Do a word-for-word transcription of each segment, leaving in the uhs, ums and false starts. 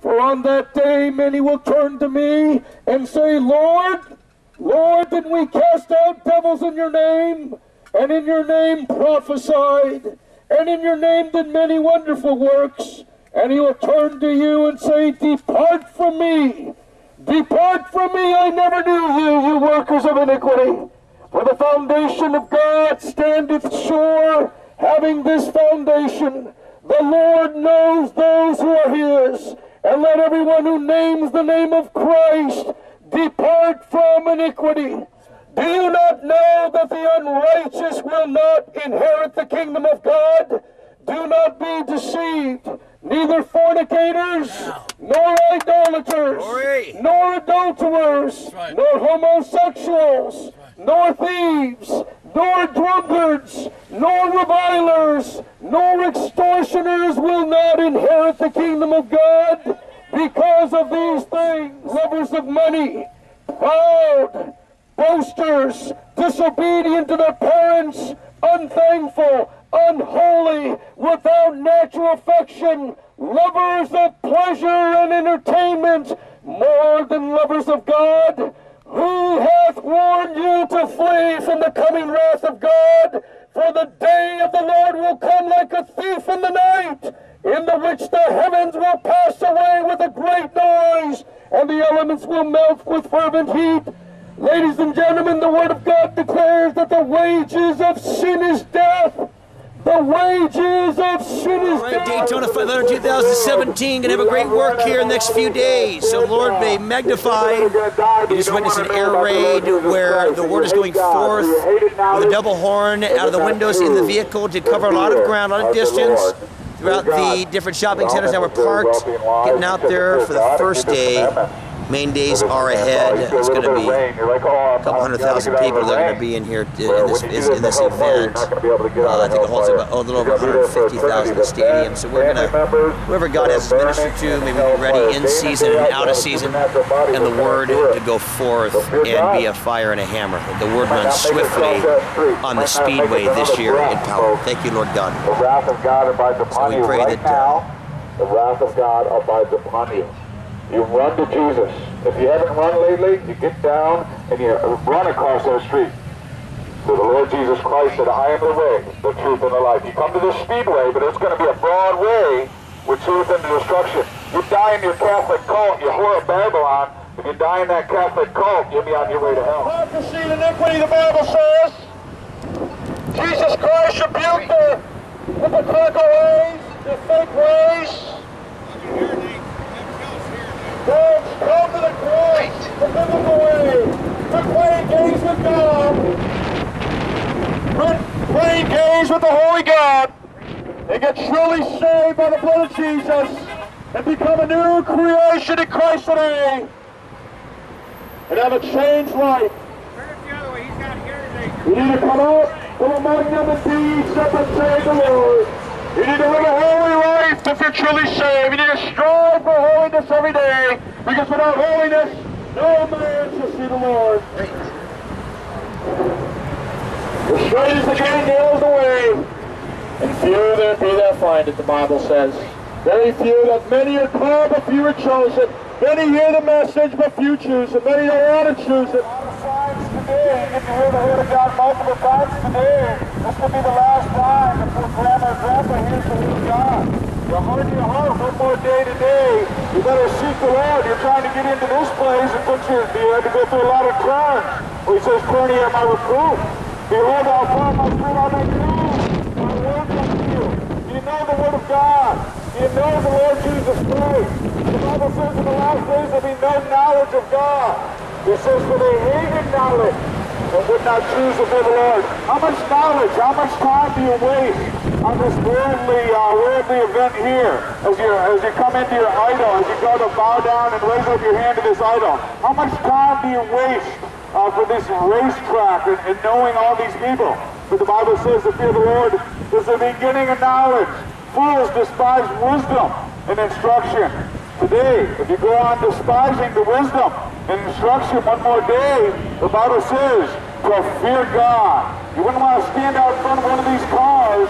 For on that day many will turn to me and say, Lord, Lord, did we cast out devils in your name, and in your name prophesied, and in your name did many wonderful works? And he will turn to you and say, Depart from me, depart from me, I never knew you, you workers of iniquity. For the foundation of God standeth sure, having this foundation, the Lord knows those who are his. And let everyone who names the name of Christ depart from iniquity. Do you not know that the unrighteous will not inherit the kingdom of God? Do not be deceived. Neither fornicators, nor idolaters, nor adulterers, nor homosexuals, nor thieves, nor drunkards, nor revilers, nor extortioners will not inherit the kingdom of God. Because of these things, lovers of money, proud, boasters, disobedient to their parents, unthankful, unholy, without natural affection, lovers of pleasure and entertainment, more than lovers of God. Who hath warned you to flee from the coming wrath of God? For the day of the Lord will come like a thief in the night, in the which the heavens will pass away with a great noise, and the elements will melt with fervent heat. Ladies and gentlemen, the Word of God declares that the wages of sin is death. The wages of sin is All right, death. Daytona five hundred two thousand seventeen, going to have a great work here in the next few days. So Lord may magnify. You just witnessed an air raid where the word is going forth with a double horn out of the windows in the vehicle to cover a lot of ground, a lot of distance throughout the different shopping centers that were parked, getting out there for the first day. Main days are ahead. It's going to be a couple hundred thousand people that are going to be in here in this, in this event. Uh, I think it holds about oh, a little over one hundred fifty thousand in the stadium. So we're going to, whoever God has ministered to, maybe be ready in season and out of season, and the word to go forth and be a fire and a hammer. The word runs swiftly on the speedway this year in power. Thank you, Lord God. The wrath of God abides upon you right now. The wrath of God abides upon you. You run to Jesus. If you haven't run lately, you get down and you run across that street. So the Lord Jesus Christ said, I am the way, the truth, and the life. You come to this speedway, but it's going to be a broad way with truth and destruction. You die in your Catholic cult, you whore of Babylon. If you die in that Catholic cult, you'll be on your way to hell. Hypocrisy and iniquity, the Bible says. Jesus Christ rebuked the hypocritical ways, the fake ways. Folks, come to the Christ, the biblical way. Quit playing games with God. Quit playing games with the Holy God. And get truly saved by the blood of Jesus and become a new creation in Christ today. And have a changed life. Turn it the other way. He's got here today. You need to come out from among them and be except and save the Lord. You need to live a holy life if you're truly saved. You need to strive for holiness every day, because without holiness, no man shall see the Lord. The straight is the gate, narrow is the way, and few there be that find it, the Bible says. Very few, that many are called, but few are chosen. Many hear the message, but few choose it. Many don't want to choose it. Today, you get to hear the word of God multiple times today. This could be the last time before Grandma and Grandpa hears the word of God. So harden your heart one more day today. You better seek the Lord. You're trying to get into this place and put your, you have to go through a lot of turns. Well, he says, turn ye at my reproof. Behold, I'll pour my spirit on thy ground. My word comes to you. Do you know the word of God? Do you know the Lord Jesus Christ? The Bible says in the last days there will be no knowledge of God. It says, for they hated knowledge and would not choose to fear the Lord. How much knowledge, how much time do you waste on this worldly, uh, worldly event here? As you, as you come into your idol, as you go to bow down and raise up your hand to this idol. How much time do you waste uh, for this racetrack and, and knowing all these people? But the Bible says to fear the Lord is the beginning of knowledge. Fools despise wisdom and instruction. Today, if you go on despising the wisdom and instruction one more day, the Bible says to fear God. You wouldn't want to stand out in front of one of these cars and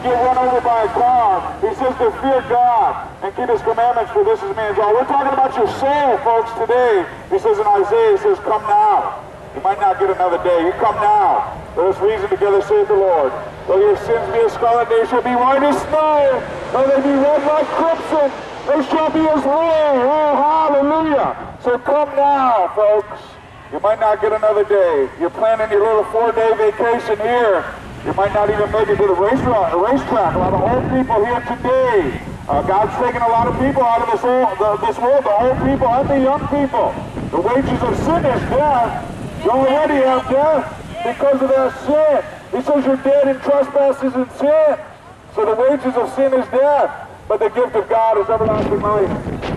get run over by a car. He says to fear God and keep his commandments, for this is man's all. We're talking about your soul, folks, today. He says in Isaiah, he says, come now. You might not get another day. You come now. Let us reason together, saith the Lord. Though your sins be as scarlet, they shall be white as snow. Though they be red like crimson, they shall be as wool. Oh, hallelujah. So come now, folks. You might not get another day. You're planning your little four-day vacation here. You might not even make it to the racetrack. A racetrack. A lot of old people here today. Uh, God's taking a lot of people out of this, old, the, this world, the old people and the young people. The wages of sin is death. You already have death because of that sin. He says you're dead in trespasses and sin. So the wages of sin is death, but the gift of God is everlasting life.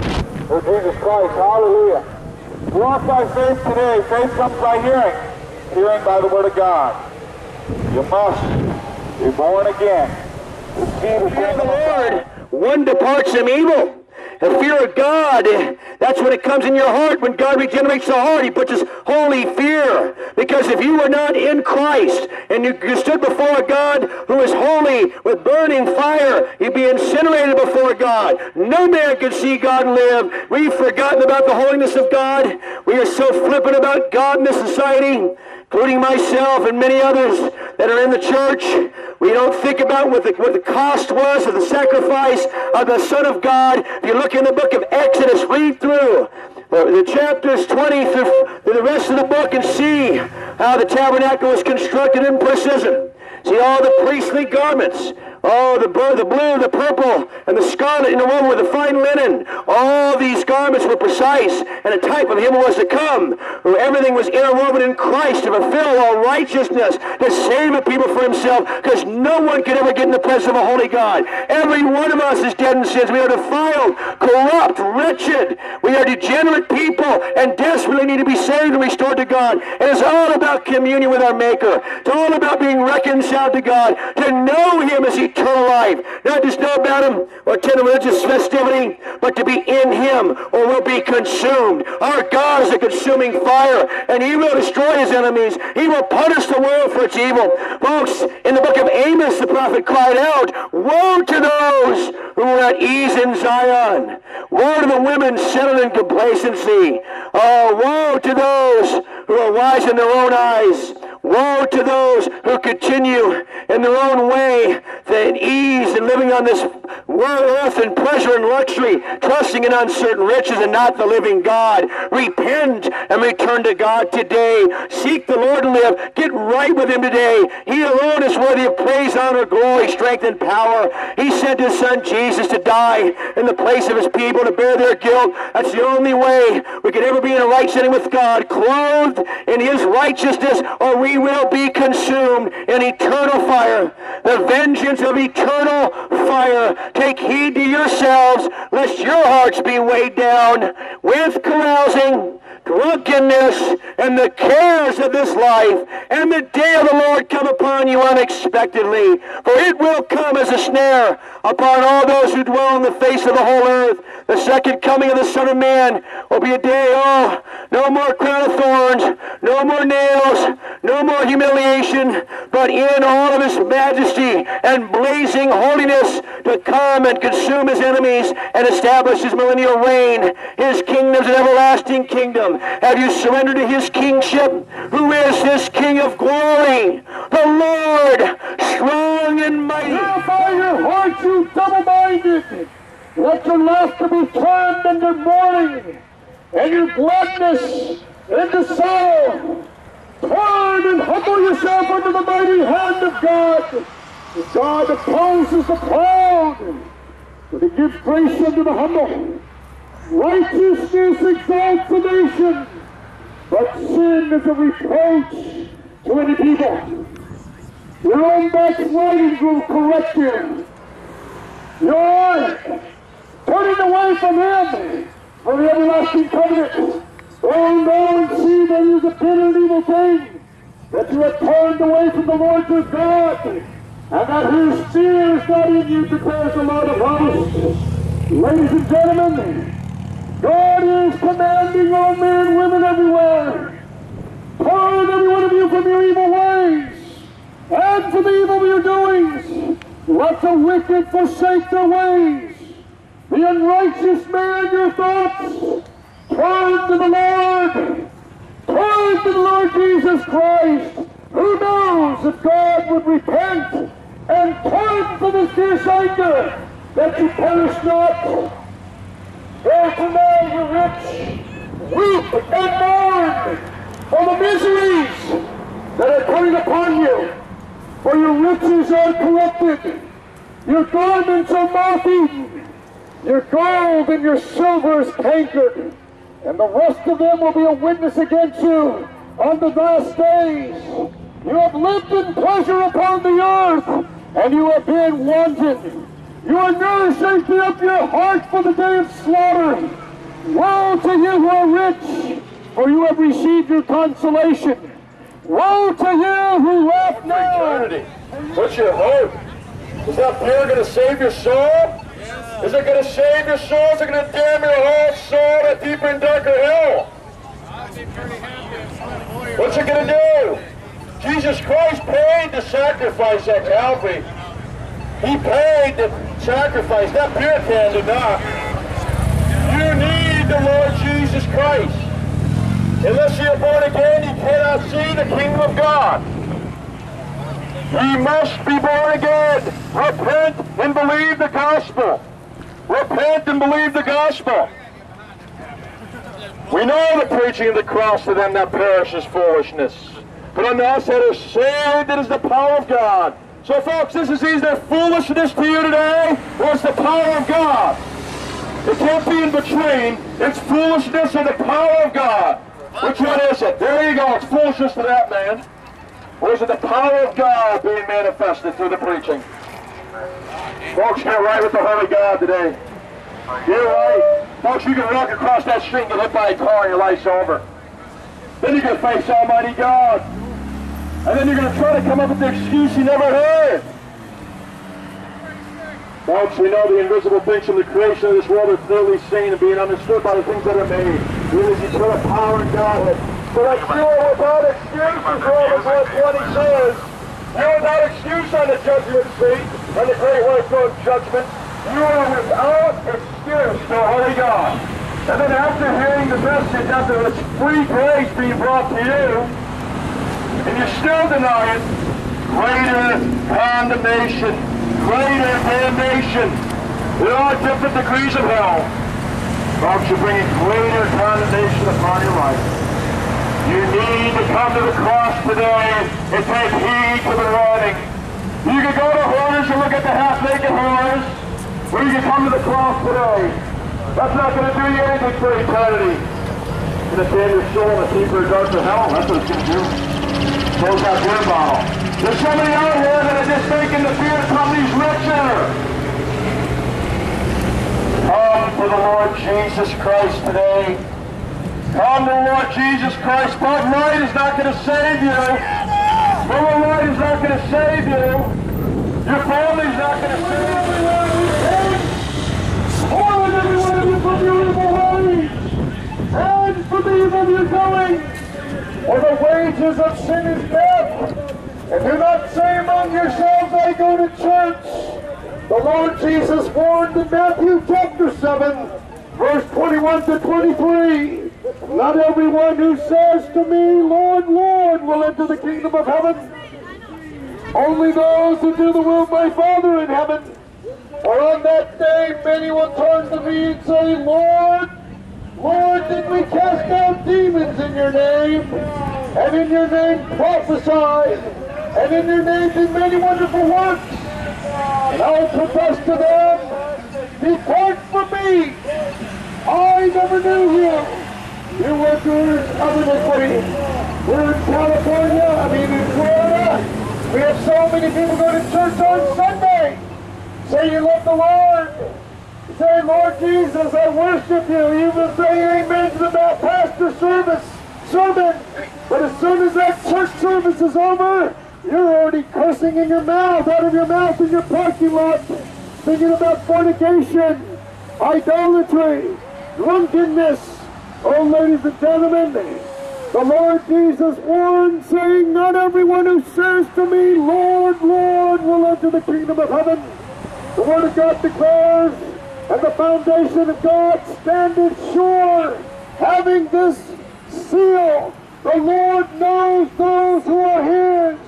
Oh, Jesus Christ, hallelujah. Walk by faith today. Faith comes by hearing, hearing by the word of God. You must be born again. To see the fear of the Lord, one departs from evil. The fear of God, that's when it comes in your heart. When God regenerates the heart, he puts his holy fear. Because if you were not in Christ, and you, you stood before a God who is holy with burning fire, you'd be incinerated before God. No man could see God and live. We've forgotten about the holiness of God. We are so flippant about God in this society, including myself and many others that are in the church. We don't think about what the, what the cost was of the sacrifice of the Son of God. If you look in the book of Exodus, read through the, the chapters twenty through, through the rest of the book and see how the tabernacle was constructed in precision. See all the priestly garments. Oh, the, the blue, the purple, and the scarlet interwoven with the fine linen. All these garments were precise, and a type of him who was to come, who everything was interwoven in Christ to fulfill all righteousness, to save a people for himself, because no one could ever get in the presence of a holy God. Every one of us is dead in sins. We are defiled, corrupt, wretched. We are degenerate people, and desperately need to be saved and restored to God. And it's all about communion with our Maker. It's all about being reconciled to God, to know him as he eternal life. Not just know about him or attend a religious festivity, but to be in him or we'll be consumed. Our God is a consuming fire, and he will destroy his enemies. He will punish the world for its evil. Folks, in the book of Amos, the prophet cried out, woe to those who are at ease in Zion. Woe to the women settled in complacency. Oh, woe to those who are wise in their own eyes. Woe to those who continue in their own way, in ease and living on this earth in pleasure and luxury, trusting in uncertain riches and not the living God. Repent and return to God today. Seek the Lord and live. Get right with him today. He alone is worthy of praise, honor, glory, strength, and power. He sent his son Jesus to die in the place of his people, to bear their guilt. That's the only way we can ever be in a right standing with God, clothed in his righteousness, or we will be consumed in eternal fire. The vengeance of eternal fire. Take heed to yourselves, lest your hearts be weighed down with carousing, drunkenness, and the cares of this life, and the day of the Lord come upon you unexpectedly. For it will come as a snare upon all those who dwell on the face of the whole earth. The second coming of the Son of Man will be a day, oh, no more crown of thorns, no more nails, no more humiliation, but in all of his majesty and blazing holiness to come and consume his enemies and establish his millennial reign. His kingdom's an everlasting kingdom. Have you surrendered to his kingship? Who is this King of glory? The Lord, strong and mighty. Purify your hearts, you double-minded. Let your laughter be turned into mourning, and your gladness into sorrow. Turn and humble yourself under the mighty hand of God. God opposes the proud, but he gives grace unto the humble. Righteousness exalts a nation, but sin is a reproach to any people. Your own backslidings will correct you. Your turning away from him for the everlasting covenant. Oh, know and see that it is a bitter and evil thing that you have turned away from the Lord your God, and that his fear is not in you, declares the Lord of hosts. Ladies and gentlemen, God is commanding all men and women everywhere. Turn every one of you from your evil ways and from the evil of your doings. Let the wicked forsake their ways. The unrighteous man, your thoughts. Turn to the Lord. Turn to the Lord Jesus Christ. Who knows if God would repent and turn from his fierce anger, that you perish not. Therefore now, you rich, weep and mourn for the miseries that are coming upon you. For your riches are corrupted, your garments are moth-eaten, your gold and your silver is cankered, and the rest of them will be a witness against you on the last days. You have lived in pleasure upon the earth, and you have been wanton. You are nourishing up your heart for the day of slaughter. Woe to you who are rich, for you have received your consolation. Woe to you who laugh now. What's your hope? Is that beer going to save your soul? Is it going to save your soul? Is it going to damn your whole soul to deeper and darker hell? What's it going to do? Jesus Christ paid the sacrifice at Calvary. He paid the sacrifice. That beer can did not. You need the Lord Jesus Christ. Unless you're born again, you cannot see the kingdom of God. You must be born again. Repent and believe the gospel. Repent and believe the gospel. We know the preaching of the cross to them that perish is foolishness. But unto us that are saved, it is the power of God. So folks, this is either foolishness to you today, or it's the power of God. It can't be in between. It's foolishness or the power of God. Which one is it? There you go. It's foolishness to that man. Or is it the power of God being manifested through the preaching? Folks, get right with the Holy God today. Get right. Folks, you can walk across that street and get hit by a car and your life's over. Then you're going to face Almighty God. And then you're going to try to come up with the excuse you never heard. Folks, we know the invisible things from the creation of this world are clearly seen and being understood by the things that are made. It is eternal power and Godhead. So that you are without excuse, as Romans one twenty says. You are without excuse on the judgment seat, on the great white throne judgment. You are without excuse to Holy God. And then after hearing the message, after this free grace being brought to you, and you still deny it, greater condemnation, greater damnation. There are different degrees of hell. Folks, you're bringing greater condemnation upon your life. You need to come to the cross today and take heed to the warning. You can go to whores and look at the half-naked whores, or you can come to the cross today. That's not going to do you anything for eternity. It's going to damn your soul in the deeper dark of hell. That's what it's going to do. Close that beer bottle. There's somebody out here that are just making the beer companies richer. Come to the Lord Jesus Christ today. Come to the Lord Jesus Christ. Bud Light is not going to save you. Miller Light is not going to save you. Your family's not going to save you. Spoil every one of you from your evil ways and from the evil you're going. For the wages of sin is death. And do not say among yourselves, I go to church. The Lord Jesus warned in Matthew chapter seven, verse twenty-one to twenty-three. Not everyone who says to me, Lord, Lord, will enter the kingdom of heaven. Only those who do the will of my Father in heaven. For on that day many will turn to me and say, Lord, Lord, did we cast out demons in your name? And in your name prophesied? And in your name did many wonderful works? And I will profess to them, depart from me. I never knew you. You workers of iniquity. We're in California, I mean in Florida. We have so many people go to church on Sunday. Say you love the Lord. Say, Lord Jesus, I worship you. You will say amen to the pastor service, sermon. But as soon as that church service is over, you're already cursing in your mouth, out of your mouth in your parking lot, thinking about fornication, idolatry, drunkenness. Oh, ladies and gentlemen, The Lord Jesus warned, saying, not everyone who says to me, Lord, Lord, will enter the kingdom of heaven. The Word of God declares, and the foundation of God standeth sure, having this seal, the Lord knows those who are His.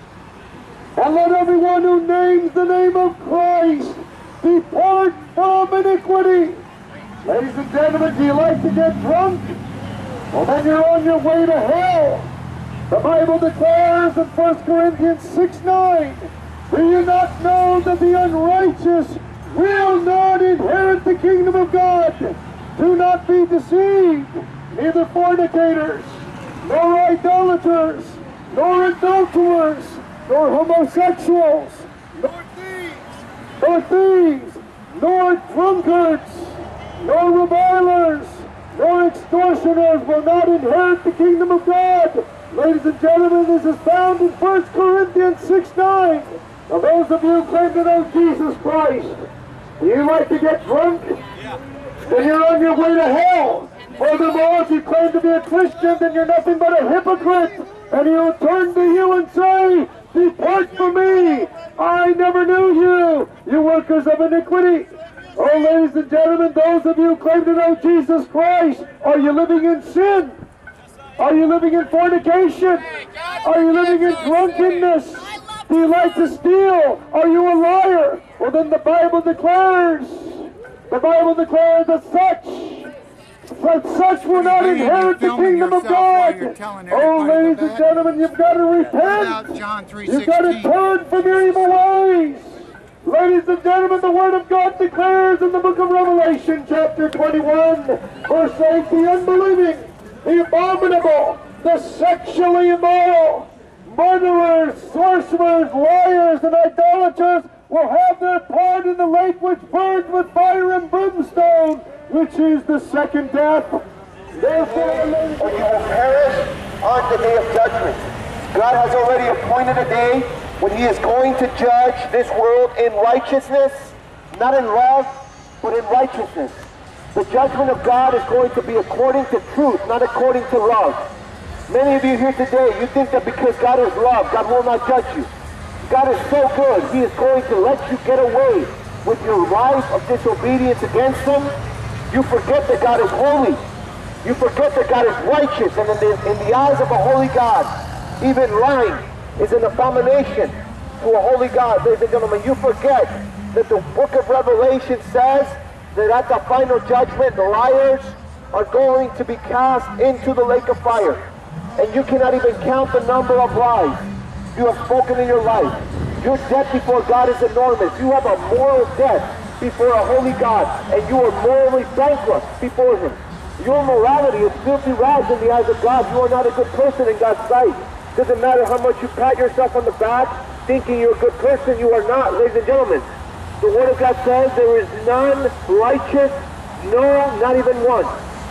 And let everyone who names the name of Christ depart from iniquity. Ladies and gentlemen, do you like to get drunk? Well, then you're on your way to hell. The Bible declares in First Corinthians six nine, do you not know that the unrighteous will not inherit the kingdom of God? Do not be deceived, neither fornicators, nor idolaters, nor adulterers, nor homosexuals, nor thieves, nor thieves, nor drunkards, nor revilers, nor extortioners will not inherit the kingdom of God. Ladies and gentlemen, this is found in First Corinthians six nine. Now those of you who claim to know Jesus Christ, do you like to get drunk? Yeah. Then you're on your way to hell. Furthermore, if you claim to be a Christian, then you're nothing but a hypocrite. And He'll turn to you and say, depart from me, I never knew you, you workers of iniquity. Oh, ladies and gentlemen, those of you who claim to know Jesus Christ, are you living in sin? Are you living in fornication? Are you living in drunkenness? Do you like to steal? Are you a liar? Well, then the Bible declares, the Bible declares that such, that such will not inherit the kingdom of God. Oh, ladies and gentlemen, you've got to repent. You've got to turn from your evil ways. Ladies and gentlemen, the Word of God declares in the book of Revelation, chapter twenty-one, verse eight, the unbelieving, the abominable, the sexually immoral, murderers, sorcerers, liars, and idolaters will have their part in the lake which burns with fire and brimstone, which is the second death. Therefore, ladies and you will perish on the day of judgment. God has already appointed a day when He is going to judge this world in righteousness, not in love, but in righteousness. The judgment of God is going to be according to truth, not according to love. Many of you here today, you think that because God is love, God will not judge you. God is so good, He is going to let you get away with your life of disobedience against Him. You forget that God is holy. You forget that God is righteous, and in the, in the eyes of a holy God, even lying is an abomination to a holy God. Ladies and gentlemen, you forget that the book of Revelation says that at the final judgment, the liars are going to be cast into the lake of fire. And you cannot even count the number of lies you have spoken in your life. Your debt before God is enormous. You have a moral debt before a holy God, and you are morally bankrupt before Him. Your morality is filthy rags in the eyes of God. You are not a good person in God's sight. Doesn't matter how much you pat yourself on the back, thinking you're a good person, you are not. Ladies and gentlemen, the Word of God says there is none righteous, no, not even one.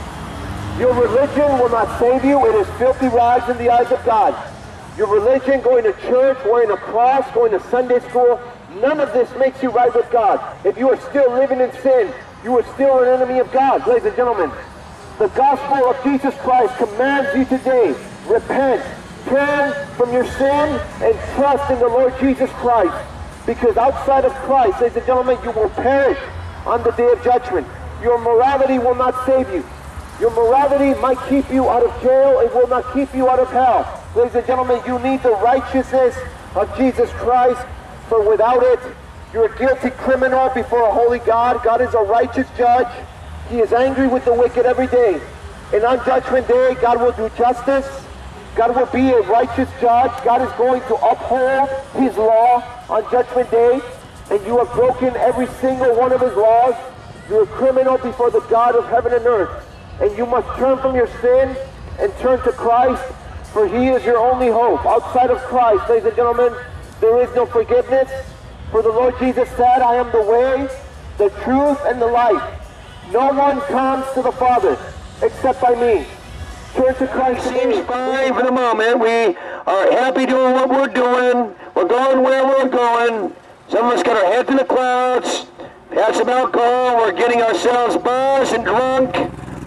Your religion will not save you. It is filthy rags in the eyes of God. Your religion, going to church, wearing a cross, going to Sunday school, none of this makes you right with God. If you are still living in sin, you are still an enemy of God. Ladies and gentlemen, the gospel of Jesus Christ commands you today, repent. Turn from your sin and trust in the Lord Jesus Christ. Because outside of Christ, ladies and gentlemen, you will perish on the day of judgment. Your morality will not save you. Your morality might keep you out of jail. It will not keep you out of hell. Ladies and gentlemen, you need the righteousness of Jesus Christ. For without it, you're a guilty criminal before a holy God. God is a righteous judge. He is angry with the wicked every day. And on Judgment Day, God will do justice. God will be a righteous judge. God is going to uphold His law on Judgment Day. And you have broken every single one of His laws. You're a criminal before the God of heaven and earth. And you must turn from your sin and turn to Christ, for He is your only hope. Outside of Christ, ladies and gentlemen, there is no forgiveness. For the Lord Jesus said, I am the way, the truth, and the life. No one comes to the Father except by me. Turn to Christ. Seems fine for the moment. We are happy doing what we're doing. We're going where we're going. Some of us got our heads in the clouds. Had some alcohol. We're getting ourselves buzzed and drunk.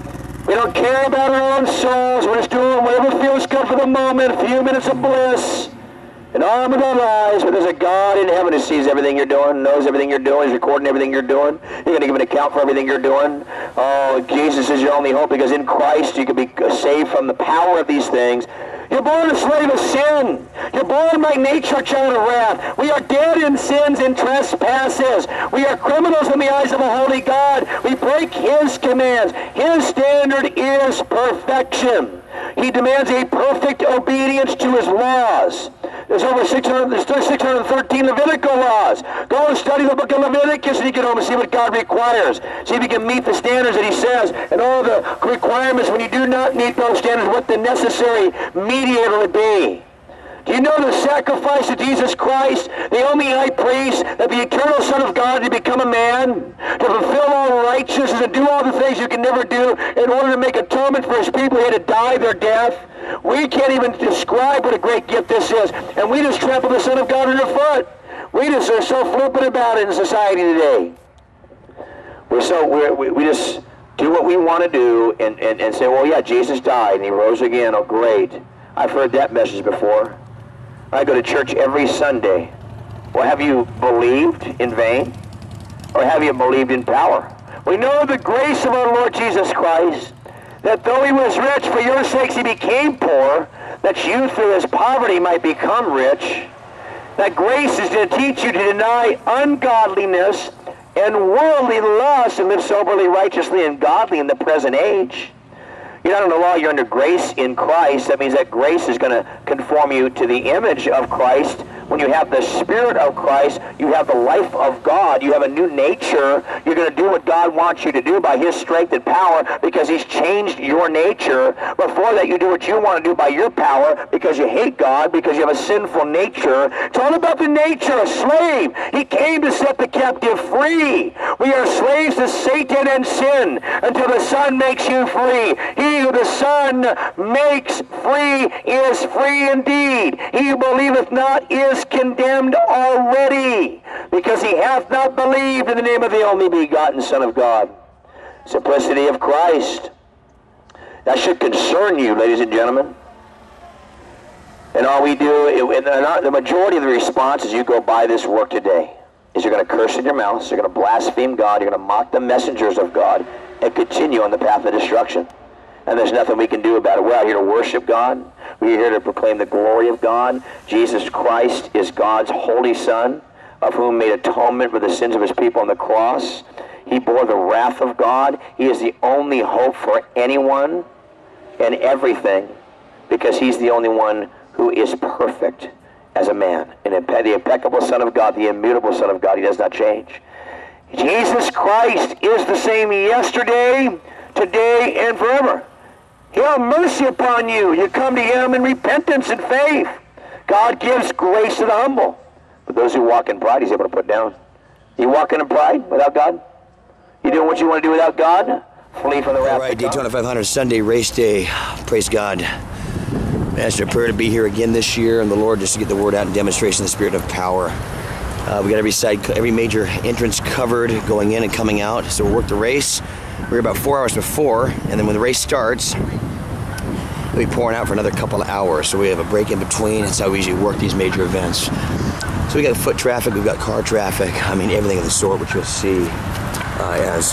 We don't care about our own souls. We're just doing whatever feels good for the moment, a few minutes of bliss, and on with our lives. But there's a God in heaven who sees everything you're doing, knows everything you're doing, is recording everything you're doing. You're going to give an account for everything you're doing. Oh, Jesus is your only hope, because in Christ you can be saved from the power of these things. You're born a slave of sin. You're born by nature a child of wrath. We are dead in sins and trespasses. We are criminals in the eyes of a holy God. We break His commands. His standard is perfection. He demands a perfect obedience to His laws. There's over six hundred, there's six hundred thirteen Levitical laws. Go and study the book of Leviticus, and you get home and see what God requires. See if you can meet the standards that He says, and all the requirements when you do not meet those standards, what the necessary mediator would be. Do you know the sacrifice of Jesus Christ, the only high priest, that the eternal Son of God, to become a man, to fulfill all righteousness and do all the things you can never do in order to make atonement for His people? He had to die their death. We can't even describe what a great gift this is, and we just trample the Son of God underfoot. We just are so flippant about it in society today. We're so, we're, we, we just do what we want to do and, and, and say, well, yeah, Jesus died and He rose again. Oh, great. I've heard that message before. I go to church every Sunday. Well, have you believed in vain? Or have you believed in power? We know the grace of our Lord Jesus Christ, that though He was rich, for your sakes He became poor, that you through His poverty might become rich. That grace is to teach you to deny ungodliness and worldly lust and live soberly, righteously, and godly in the present age. You're not under law, you're under grace in Christ. That means that grace is going to conform you to the image of Christ. When you have the Spirit of Christ, you have the life of God. You have a new nature. You're going to do what God wants you to do by His strength and power, because He's changed your nature. Before that, you do what you want to do by your power because you hate God, because you have a sinful nature. It's all about the nature. A slave. He came to set the captive free. We are slaves to Satan and sin until the Son makes you free. He who the Son makes free is free indeed. He who believeth not is condemned already, because he hath not believed in the name of the only begotten Son of God. Simplicity of Christ. That should concern you, ladies and gentlemen. And all we do, and the majority of the response as you go by this work today is you're going to curse in your mouths, you're going to blaspheme God, you're going to mock the messengers of God, and continue on the path of destruction. And there's nothing we can do about it. We're out here to worship God. We're here to proclaim the glory of God. Jesus Christ is God's holy Son, of whom made atonement for the sins of His people on the cross. He bore the wrath of God. He is the only hope for anyone and everything, because He's the only one who is perfect as a man. And the impeccable Son of God, the immutable Son of God, He does not change. Jesus Christ is the same yesterday, today, and forever. He'll have mercy upon you. You come to Him in repentance and faith. God gives grace to the humble. But those who walk in pride, He's able to put down. You walking in pride without God? You doing what you want to do without God? Flee from the wrath of God. All right, Daytona five hundred Sunday race day. Praise God. Master, a prayer to be here again this year, and the Lord just to get the word out and demonstration of the Spirit of power. Uh, we got every side, every major entrance covered, going in and coming out. So we'll work the race. We're about four hours before, and then when the race starts, we'll be pouring out for another couple of hours. So we have a break in between. That's how we usually work these major events. So we got foot traffic, we've got car traffic. I mean, everything of the sort, which you'll see uh, as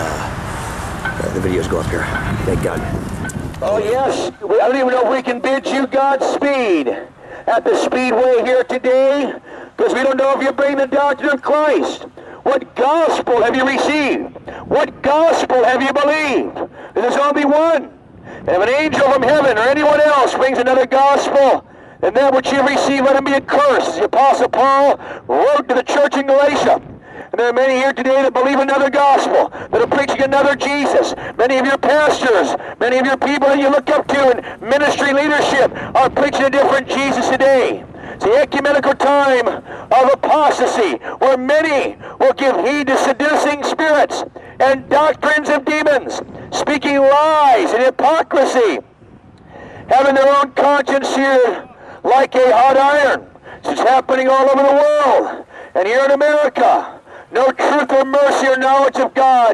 uh, the videos go up here. Thank God. Oh yes, I don't even know if we can bid you Godspeed at the Speedway here today, because we don't know if you bring the doctrine of Christ. What gospel have you received? What gospel have you believed? There's only one. And if an angel from heaven or anyone else brings another gospel, then that which you receive, let him be accursed. As the Apostle Paul wrote to the church in Galatia. And there are many here today that believe another gospel, that are preaching another Jesus. Many of your pastors, many of your people that you look up to in ministry leadership are preaching a different Jesus today. It's the ecumenical time of apostasy, where many will give heed to seducing spirits and doctrines of demons, speaking lies and hypocrisy, having their own conscience seared like a hot iron. This is happening all over the world. And here in America, no truth or mercy or knowledge of God.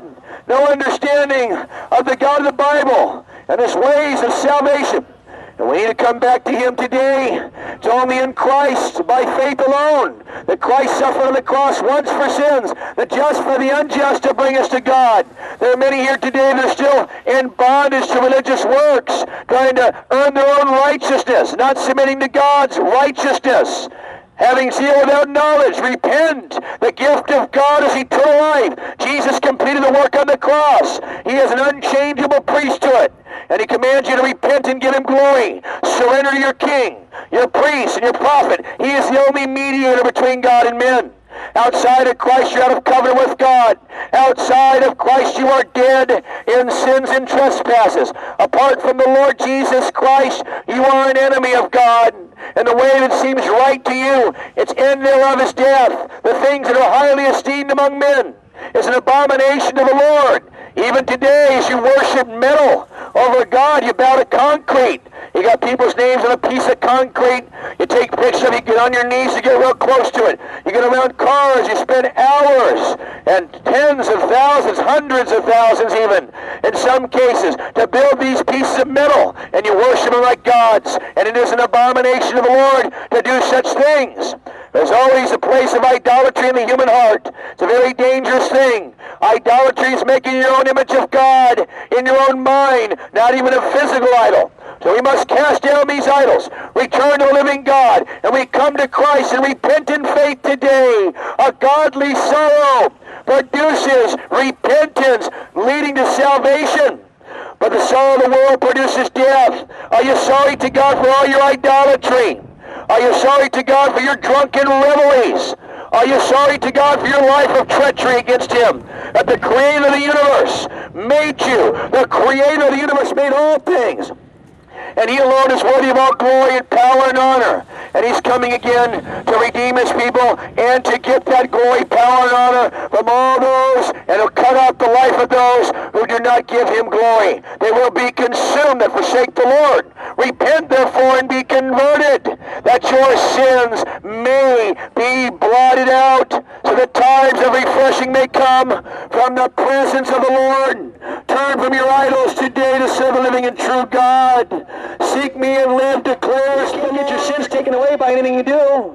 no understanding of the God of the Bible and His ways of salvation. And we need to come back to Him today. It's only in Christ, by faith alone, that Christ suffered on the cross once for sins, the just for the unjust, to bring us to God. There are many here today that are still in bondage to religious works, trying to earn their own righteousness, not submitting to God's righteousness. Having zeal without knowledge, repent. The gift of God is eternal life. Jesus completed the work on the cross. He is an unchangeable priesthood. And He commands you to repent and give Him glory. Surrender to your King, your priest, and your prophet. He is the only mediator between God and men. Outside of Christ, you're out of covenant with God. Outside of Christ, you are dead in sins and trespasses. Apart from the Lord Jesus Christ, you are an enemy of God. And the way that seems right to you, its end thereof is death. The things that are highly esteemed among men is an abomination to the Lord. Even today, as you worship metal over God, you bow to concrete. You got people's names on a piece of concrete. You take pictures of it, you get on your knees, you get real close to it. You get around cars, you spend hours and tens of thousands, hundreds of thousands even, in some cases, to build these pieces of metal, and you worship them like gods. And it is an abomination of the Lord to do such things. There's always a place of idolatry in the human heart. It's a very dangerous thing. Idolatry is making your own image of God in your own mind, not even a physical idol. So we must cast down these idols, return to the living God, and we come to Christ and repent in faith today. A godly sorrow produces repentance, leading to salvation. But the sorrow of the world produces death. Are you sorry to God for all your idolatry? Are you sorry to God for your drunken revelries? Are you sorry to God for your life of treachery against Him? That the Creator of the universe made you. The Creator of the universe made all things. And He alone is worthy of all glory and power and honor. And He's coming again to redeem His people and to get that glory, power, and honor from all those, and He'll cut out the life of those who do not give Him glory. They will be consumed that forsake the Lord. Repent therefore and be converted, that your sins may be blotted out, so that times of refreshing may come from the presence of the Lord. Turn from your idols today to serve the living and true God. Seek me and live, declares. You can't get your sins taken away by anything you do.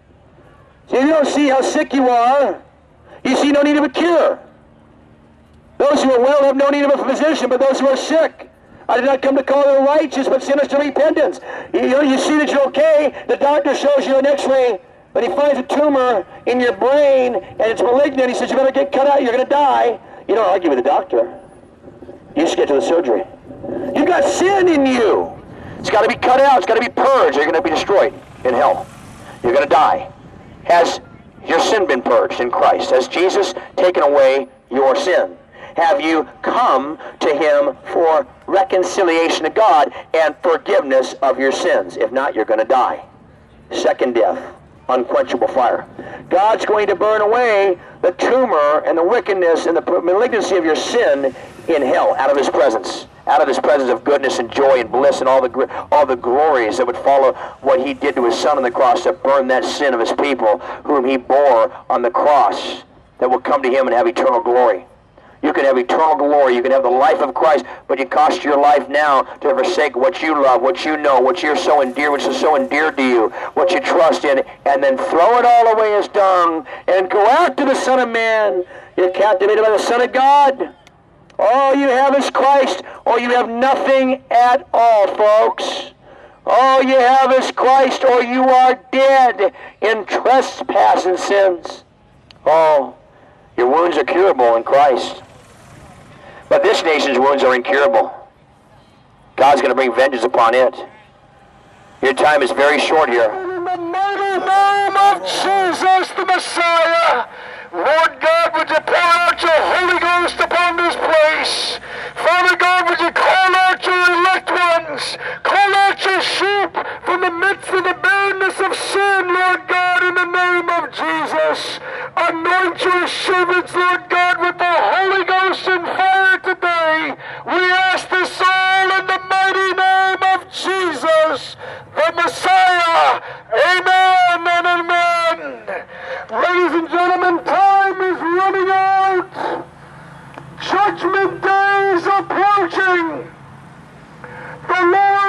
See, you don't see how sick you are. You see no need of a cure. Those who are well have no need of a physician, but those who are sick. I did not come to call the righteous, but sinners to repentance. You, you, know, you see that you're okay. The doctor shows you an x-ray, but he finds a tumor in your brain, and it's malignant. He says, you better get cut out. You're going to die. You don't argue with the doctor. You just get to the surgery. You got sin in you. It's got to be cut out. It's got to be purged. You're going to be destroyed in hell. You're going to die. Has your sin been purged in Christ? Has Jesus taken away your sin? Have you come to Him for reconciliation to God and forgiveness of your sins? If not, you're going to die. Second death, unquenchable fire. God's going to burn away the tumor and the wickedness and the malignancy of your sin in hell, out of His presence. Out of His presence of goodness and joy and bliss and all the all the glories that would follow what He did to His Son on the cross to burn that sin of His people, whom He bore on the cross, that will come to Him and have eternal glory. You can have eternal glory. You can have the life of Christ, but you cost your life now to forsake what you love, what you know, what you're so endeared, which is so endeared to you, what you trust in, and then throw it all away as dung and go after the Son of Man. You're captivated by the Son of God. All you have is Christ, or you have nothing at all, folks. All you have is Christ, or you are dead in trespass and sins. Oh, your wounds are curable in Christ. But this nation's wounds are incurable. God's going to bring vengeance upon it. Your time is very short here. In the mighty name of Jesus the Messiah, Lord God, would you pour out your Holy Ghost upon this place? Father God, would you call out your elect ones? Call out your sheep from the midst of the barrenness of sin, Lord God, in the name of Jesus. Anoint your servants, Lord God, with the Holy Ghost and fire today. We ask this all in the mighty name of Jesus, the Messiah. Amen and amen. Ladies and gentlemen, time is running out. Judgment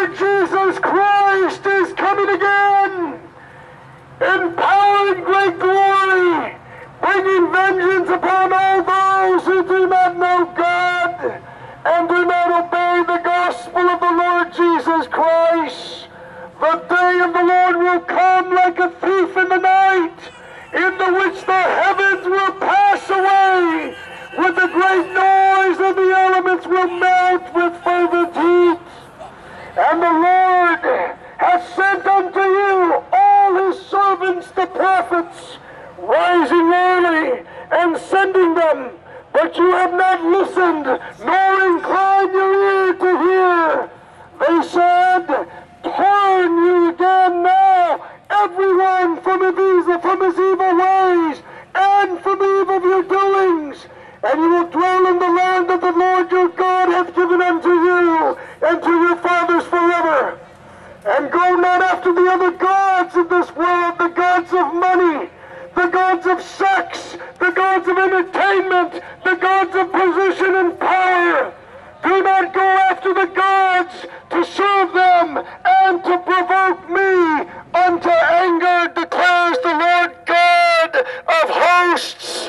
Lord Jesus Christ is coming again, in power and great glory, bringing vengeance upon all those who do not know God and do not obey the gospel of the Lord Jesus Christ. The day of the Lord will come like a thief in the night, in the which the heavens will pass away with a great noise, and the elements will melt with fervent heat. And the Lord hath sent unto you all his servants the prophets, rising early and sending them, but you have not listened, nor inclined your ear to hear. They said, turn you again now, everyone from his, from his evil ways, and from the evil of your doings, and you will dwell in the land that the Lord your God hath given unto you, and to your fathers forever. And go not after the other gods of this world, the gods of money, the gods of sex, the gods of entertainment, the gods of position and power. Do not go after the gods to serve them and to provoke me unto anger, declares the Lord God of hosts.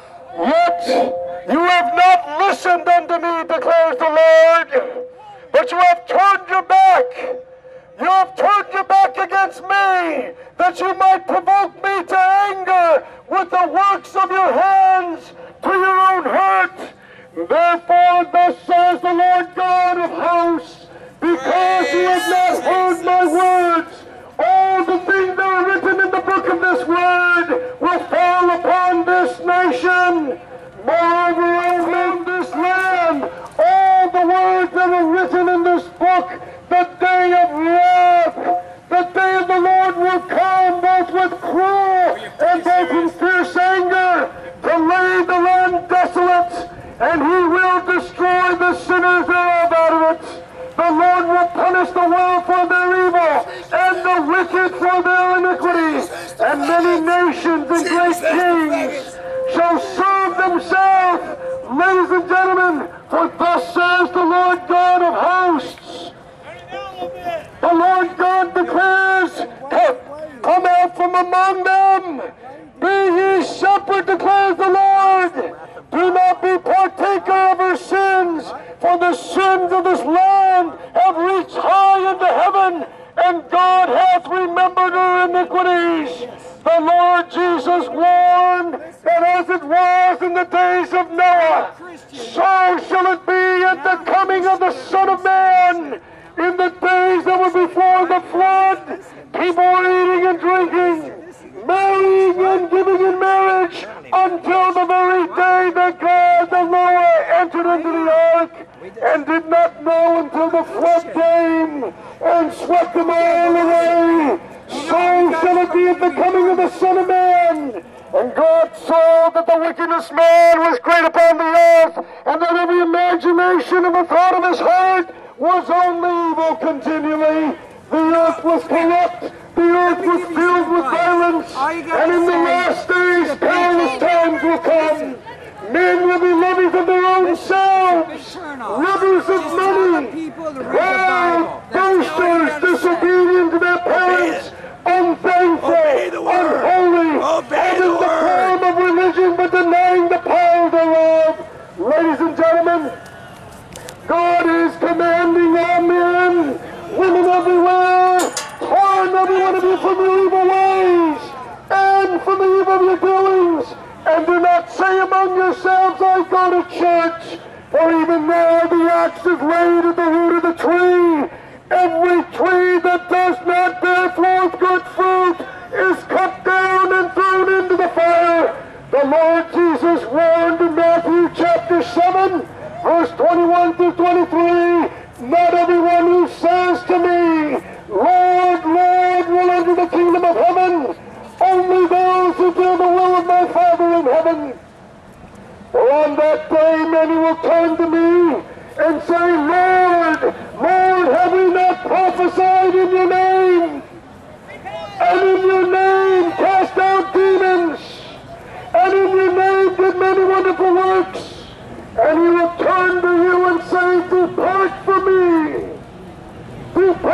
Yet you have not listened unto me, declares the Lord, but you have turned your back. You have turned your back against me, that you might provoke me to anger with the works of your hands to your own hurt. Therefore, thus says the Lord God of hosts, because you have not heard my words, all the things that are written in the book of this word will fall upon this nation. Moreover, over this land, all the words that are written in this book, the day of wrath, the day of the Lord will come, both with cruel and both in fierce anger, to lay the land desolate, and he will destroy the sinners thereof out of it. The Lord will punish the world for their evil, and the wicked for their iniquities, and many nations and great kings shall serve themselves. Ladies and gentlemen, for thus says the Lord God of hosts, the Lord God declares, come out from among them, be ye separate, declares the Lord. Do not be partaker of her sins, for the sins of this land have reached high into heaven, and God hath remembered her iniquities. The Lord Jesus warned that as it was in the days of Noah, so shall it be at the coming of the Son of Man. In the days that were before the flood, people were eating and drinking, marrying and giving in marriage, until the very day that God, the Noah, entered into the ark, and did not know until the flood came and swept them all away. So shall it be at the coming of the Son of Man. And God saw that the wickedness of man was great upon the earth, and that every imagination and the thought of his heart was only evil continually. The earth was corrupt, the earth was filled with violence, and in the last days perilous times will come. Men will be lovers of their own selves, lovers of money, proud, boasters, disobedient to their parents, unthankful, unholy, having the form of religion but denying the power thereof. Ladies and gentlemen, God is commanding all men, women everywhere, turn every one of you from your evil ways and from the evil of your doings, and do not say among yourselves, I go to church, for even there the axe is laid at the root of the tree. Every tree that does not bear forth good fruit is cut down and thrown into the fire. The Lord Jesus warned in Matthew chapter seven, verse twenty-one through twenty-three, not everyone who says to me, Lord, Lord, will enter the kingdom of heaven, only those who do the will of my Father in heaven. For on that day many will turn to me and say, Lord, Lord, have we not prophesied in your name? And in your name cast out demons? And in your name did many wonderful works? And he will turn to you and say, depart from me. Depart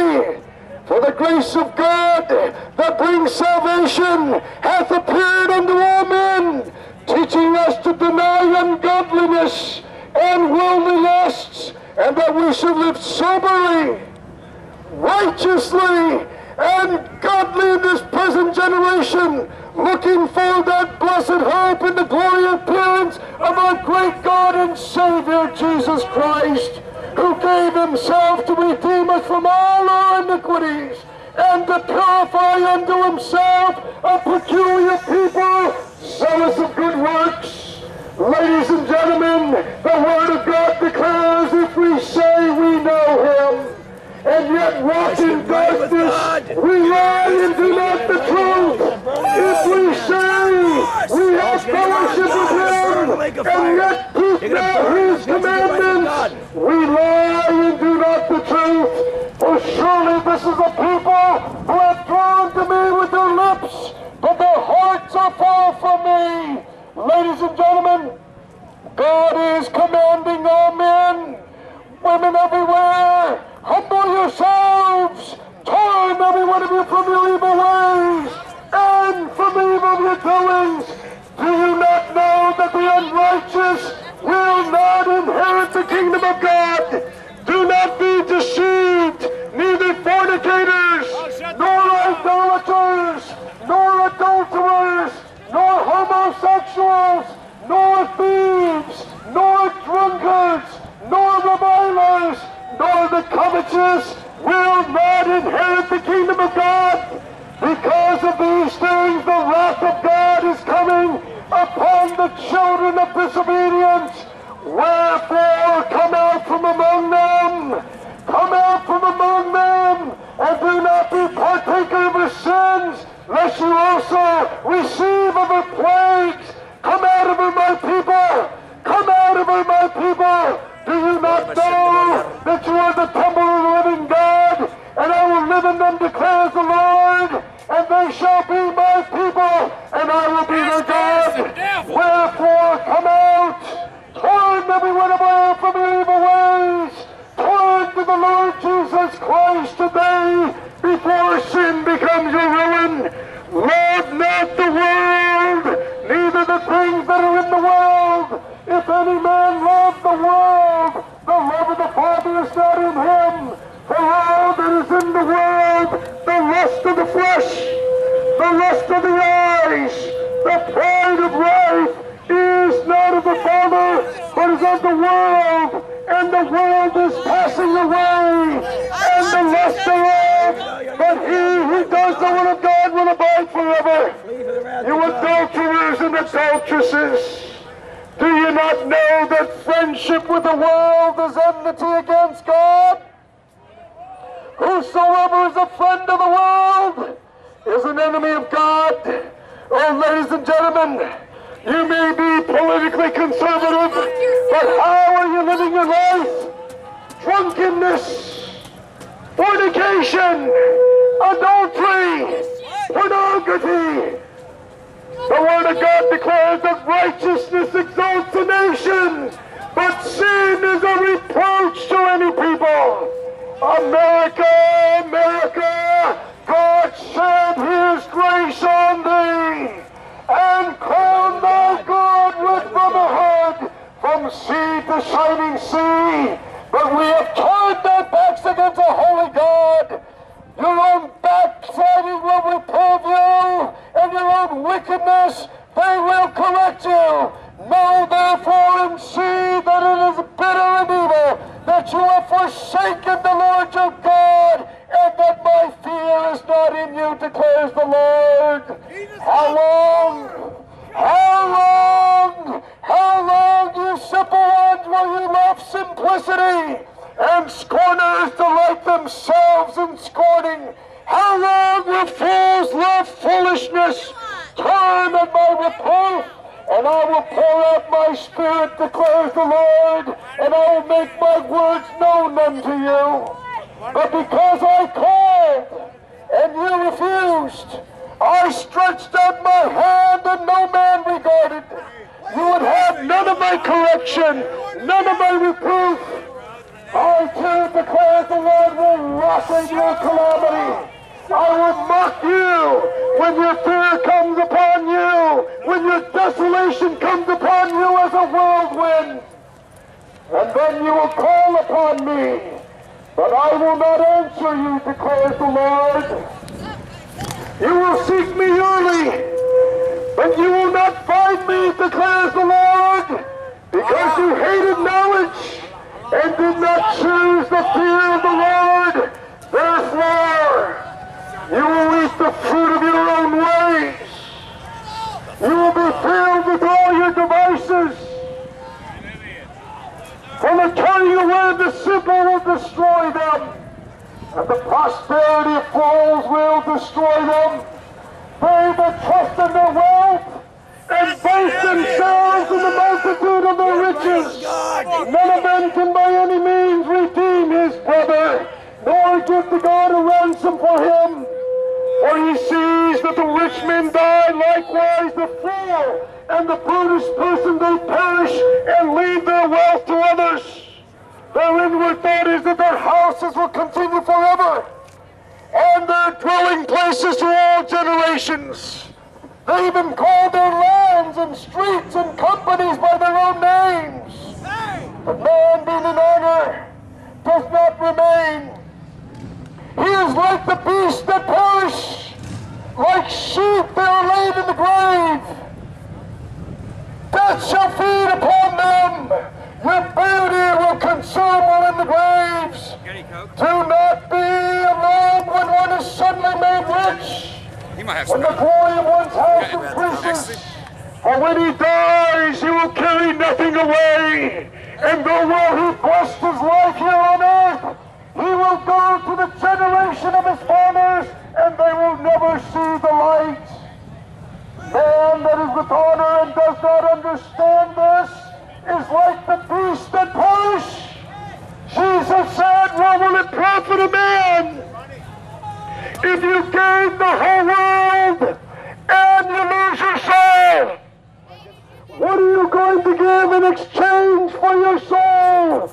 thee. For the grace of God that brings salvation hath appeared unto all men, teaching us to deny ungodliness and worldly lusts, and that we should live soberly, righteously, and godly in this present generation, looking for that blessed hope in the glory appearance of our great God and Savior, Jesus Christ, who gave himself to redeem us from all our iniquities and to purify unto himself a peculiar people, zealous of good works. Ladies and gentlemen, the Word of God declares, if we say we know him, and yet walk in darkness, we lie and do not the truth. If we say we have fellowship with him, and yet keep not his commandments, we lie and do not the truth. For surely this is a people who have drawn to me with their lips, but their hearts are far from me. Ladies and gentlemen, God is commanding all men, women everywhere, humble yourselves, turn every one of you from your evil ways, and from the evil of your doings. Do you not know that the unrighteous will not inherit the kingdom of God? Do not be deceived, neither fornicators, nor idolaters, nor adulterers, nor homosexuals, nor thieves, nor drunkards, nor revilers, nor the covetous will not inherit the kingdom of God. Because of these things, the wrath of God is coming upon the children of disobedience. Wherefore, come out from among them, come out from among them, and do not be partaker of her sins, lest you also receive of her plagues. Come out of her, my people! Come out of her, my people! Do you not know that you are the temple of the living God, and I will live in them, declares the Lord, and they shall be my people, and I will be their God. Wherefore, come out, turn every one away from your evil ways, turn to the Lord Jesus Christ today, before sin becomes your ruin. Love not the world, neither the things that are in the world. If any man love the world, the love of the Father is not in him. For all that is in the world, the lust of the flesh, the lust of the eyes, the pride of life, is not of the Father, but is of the world. And the world is passing away, and the lust thereof. But he who does the will of God will abide forever. You adulterers and adulteresses, do you not know that friendship with the world is enmity against God? Whosoever is a friend of the world is an enemy of God. Oh, ladies and gentlemen, you may be politically conservative, but how are you living your life? Drunkenness, fornication, adultery, pornography. The Word of God declares that righteousness exalts a nation, but sin is a reproach to any people. America, America, God shed his grace on thee, and crown thy good with brotherhood from sea to shining sea. But we have turned our backs against the holy God. Your own backsliding will reprove you, and your own wickedness, they will correct you. Know therefore and see that it is bitter and evil, that you have forsaken the Lord your God, and that my fear is not in you, declares the Lord. How long? How long? How long, you simple ones, will you love simplicity? And scorners delight themselves in scorning. How long will fools love foolishness? Turn at my reproof, and I will pour out my spirit, declares the Lord, and I will make my words known unto you. But because I called, and you refused, I stretched out my hand, and no man regarded. You would have none of my correction, none of my reproof. I too, declares the Lord, will rock laugh at your calamity. I will mock you when your fear comes upon you, when your desolation comes upon you as a whirlwind. And then you will call upon me, but I will not answer you, declares the Lord. You will seek me early, but you will not find me, declares the Lord, because you hated knowledge and did not choose the fear of the Lord. Therefore, you will eat the fruit of your own ways. You will be filled with all your devices. For the turning away of the simple will destroy them, and the prosperity of fools will destroy them. They that trust in their wealth and boast themselves in the multitude of their riches. None of them can by any means redeem his brother, nor give to God a ransom for him. For he sees that the rich men die, likewise the fool and the brutish person, they perish and leave their wealth to others. Their inward thought is that their houses will continue forever, and their dwelling places to all generations. They even call their lands and streets and companies by their own names. But man being in honor does not remain. He is like the beasts that perish. Like sheep they are laid in the grave. Death shall feed upon them. Your beauty will consume while in the graves. Do not be alarmed when one is suddenly made rich. He might have When some. the glory of one's house increases. For when he dies, he will carry nothing away. And though while he blessed his life here on earth, he will go to the generation of his fathers, and they will never see the light. Man that is with honor and does not understand this is like the beasts that perish. Jesus said, what will it profit a man if you gain the whole world and you lose your soul? What are you going to give in exchange for your soul?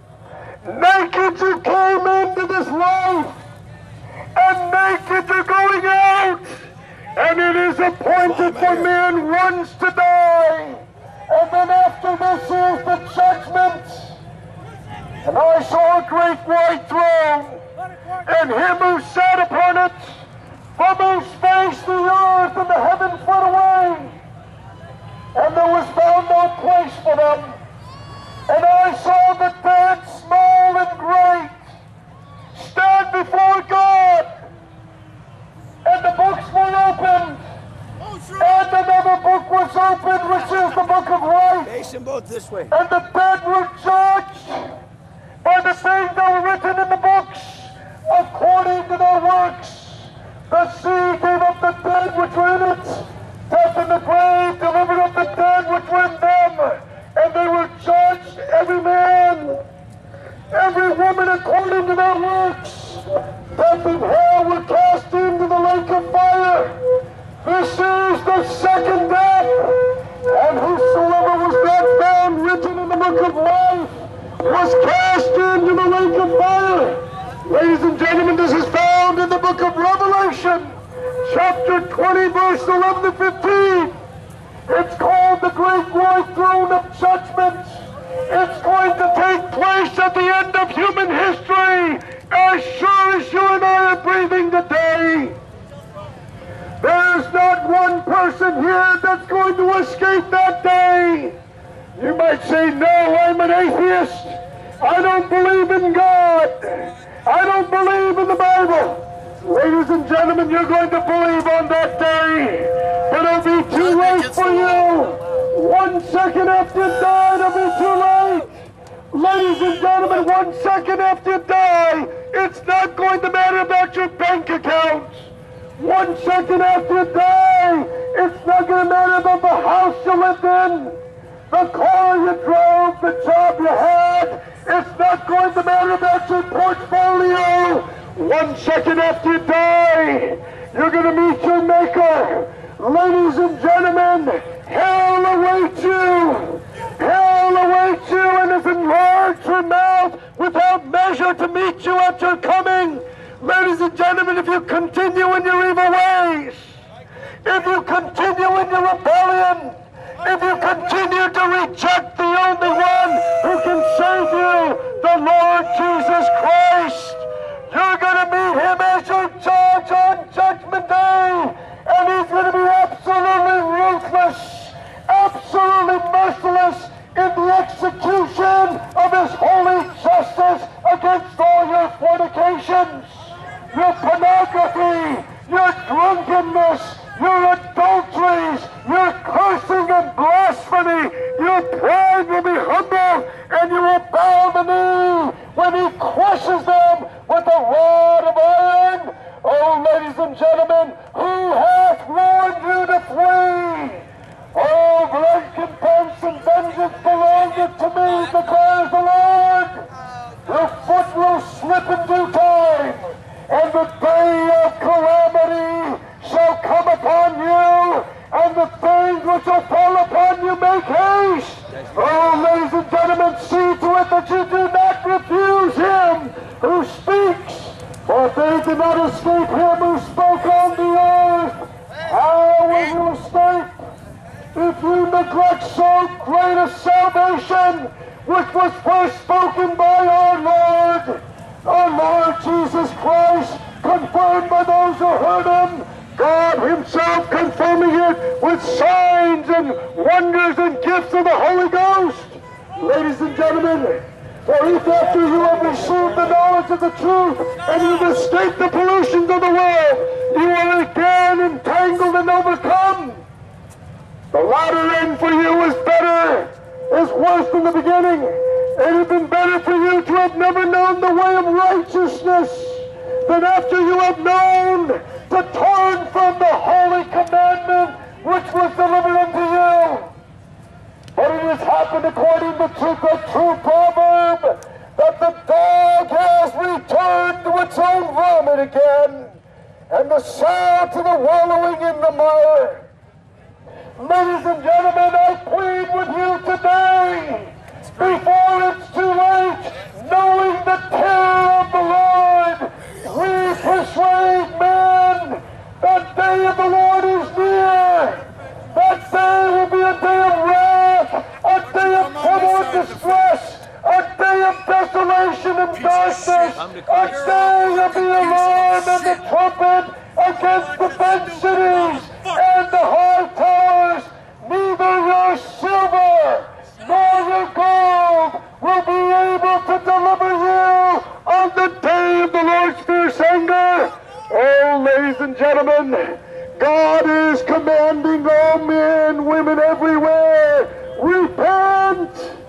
Naked you came into this life, and naked you're going out. And it is appointed for men once to die, and then after this is the judgment. And I saw a great white throne, and him who sat upon it, from whose face the earth and the heaven fled away, and there was found no place for them. And I saw the dead, small and great, stand before God, and the books were opened, and another book was opened, which is the book of life. Face them both this way. And the dead were judged by the things that were written in the books, according to their works. The sea gave up the dead which were in it. Death and the grave delivered up the dead which were in them. And they were judged, every man, every woman according to their works. Death and hell were cast into the lake of fire. This is the second death. And whosoever was not found written in the book of life was cast into the lake of fire. Ladies and gentlemen, this is found in the book of Revelation, chapter twenty, verse eleven to fifteen. It's called the Great White Throne of Judgment. It's going to take place at the end of human history, as sure as you and I are breathing today. There's not one person here that's going to escape that day. You might say, no, I'm an atheist. I don't believe in God. I don't believe in the Bible. Ladies and gentlemen, you're going to believe on that day. It'll be too late for you. One second after you die, it'll be too late. Ladies and gentlemen, one second after you die, it's not going to matter about your bank account. One second after you die, it's not going to matter about the house you lived in, the car you drove, the job you had. It's not going to matter about your portfolio. One second after you die, you're going to meet your Maker. Ladies and gentlemen, hell awaits you. Hell awaits you and has enlarged her mouth without measure to meet you at your coming. Ladies and gentlemen, if you continue in your evil ways, if you continue in your rebellion, if you continue to reject the only one who can save you, the Lord Jesus Christ, you're going to meet him as your judge on Judgment Day, and he's going to be absolutely ruthless, absolutely merciless in the execution of his holy justice against all your fornications, your pornography, your drunkenness, your adulteries, your cursing and blasphemy. Your pride will be humbled, and you will bow the knee when he crushes them with a rod of iron. Oh, ladies and gentlemen, who hath warned you to flee? Oh, recompense and vengeance belongeth to me, declares the Lord. Your foot will slip in due time, and the day of calamity shall come upon you, and the things which shall fall upon you make haste. Oh, ladies and gentlemen, see to it that you do not refuse him who speaks, for if they did not escape him who spoke on the earth, how will you escape? If you neglect so great a salvation, which was first spoken by our Lord, our Lord Jesus Christ, confirmed by those who heard him, God himself confirming it with signs and wonders and gifts of the Holy Ghost. Ladies and gentlemen, for if after you have received the knowledge of the truth and you've escaped the pollutions of the world, you are again entangled and overcome, the latter end for you is better, is worse than the beginning. It had been better for you to have never known the way of righteousness than after you have known to turn from the holy commandment which was delivered unto you. But it has happened according to the true proverb that the dog has returned to its own vomit again, and the sow to the wallowing in the mire. Ladies and gentlemen, I plead with you today, before it's too late, knowing the terror of the Lord, we persuade men that day of the Lord is near. That day will be a day of wrath, a day of trouble and distress, a day of desolation and darkness, a day of the alarm and the trumpet against the bent cities and the high towers. Neither your silver nor your gold will be able to deliver you on the day of the Lord's fierce anger. Oh, ladies and gentlemen, God is commanding all men, women everywhere, repent,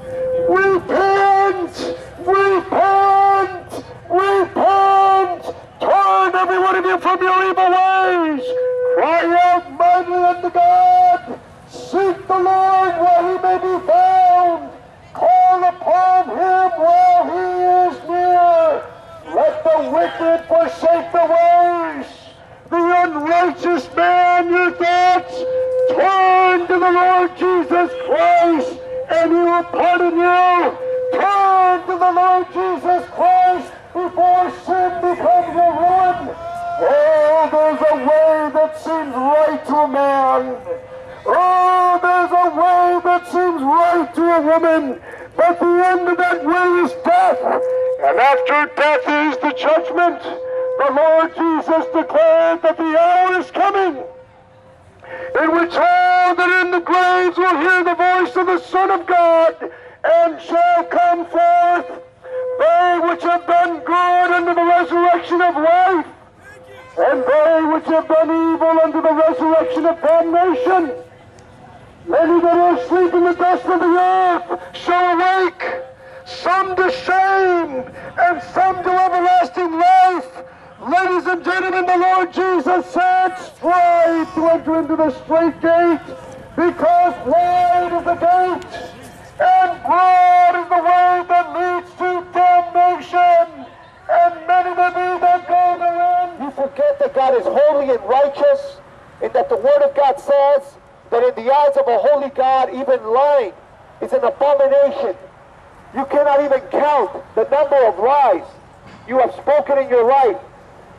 repent, repent, repent. Turn every one of you from your evil ways. Cry out mightily unto God. Seek the Lord while he may be found. Call upon him while he is near. Let the wicked forsake the ways. The unrighteous man, your thoughts, turn to the Lord Jesus Christ, and he will pardon you. Turn to the Lord Jesus Christ before sin becomes your ruin. Oh, there's a way that seems right to a man. Oh, there's a way that seems right to a woman, but the end of that way is death. And after death is the judgment. The Lord Jesus declared that the hour is coming in which all that in the graves will hear the voice of the Son of God and shall come forth, they which have done good unto the resurrection of life, and they which have done evil unto the resurrection of damnation. Many that are asleep in the dust of the earth shall awake, some to shame, and some to everlasting life. Ladies and gentlemen, the Lord Jesus said, strive to enter into the straight gate, because wide is the gate, and broad is the way that leads to damnation, and many there be that go therein. You forget that God is holy and righteous, and that the Word of God says that in the eyes of a holy God, even lying is an abomination. You cannot even count the number of lies you have spoken in your life.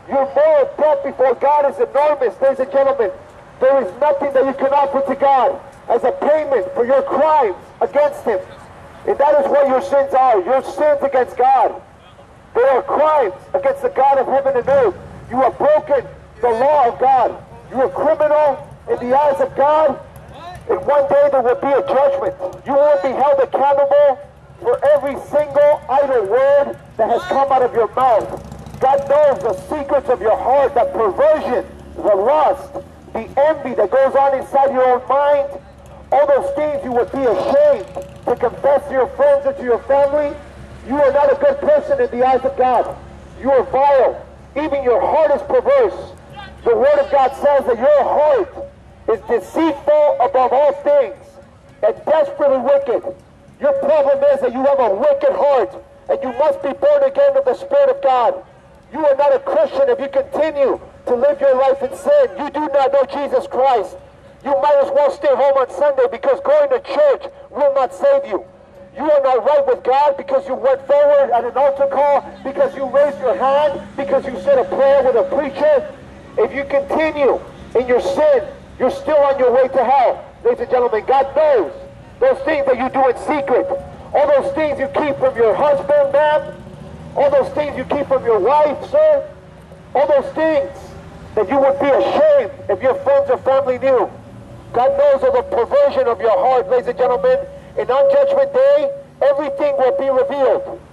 Your moral debt before God is enormous, ladies and gentlemen. There is nothing that you can offer to God as a payment for your crimes against Him. And that is what your sins are. Your sins against God. They are crimes against the God of heaven and earth. You have broken the law of God. You are criminal in the eyes of God. And one day there will be a judgment. You will be held accountable for every single idle word that has come out of your mouth. God knows the secrets of your heart, that perversion, the lust, the envy that goes on inside your own mind. All those things you would be ashamed to confess to your friends and to your family. You are not a good person in the eyes of God. You are vile. Even your heart is perverse. The Word of God says that your heart is deceitful above all things and desperately wicked. Your problem is that you have a wicked heart and you must be born again of the Spirit of God. You are not a Christian if you continue to live your life in sin. You do not know Jesus Christ. You might as well stay home on Sunday because going to church will not save you. You are not right with God because you went forward at an altar call, because you raised your hand, because you said a prayer with a preacher. If you continue in your sin, you're still on your way to hell. Ladies and gentlemen, God knows those things that you do in secret. All those things you keep from your husband, ma'am. All those things you keep from your wife, sir. All those things that you would be ashamed if your friends or family knew. God knows of the perversion of your heart, ladies and gentlemen. And on Judgment Day, everything will be revealed.